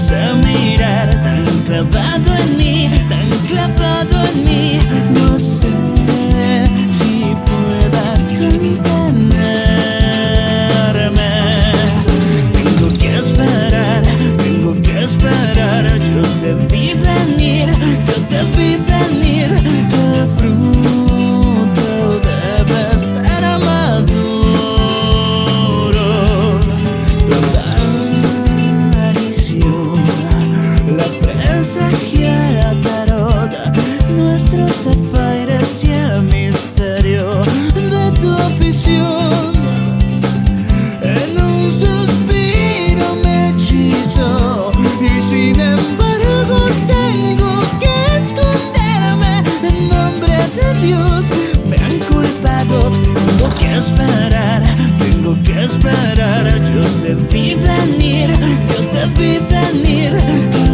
a mirar, tan clavado en mí, tan clavado en mí. No sé si pueda contenerme. Tengo que esperar, yo te vi venir, yo te vi venir. El fruto debe estar maduro. Toda aparición, la presagia, la tarot, nuestros zafaires y el misterio de tu afición. En un suspiro me hechizo y sin embargo tengo que esconderme. En nombre de Dios me han culpado. Tengo que esperar, yo te vi venir, yo te vi venir.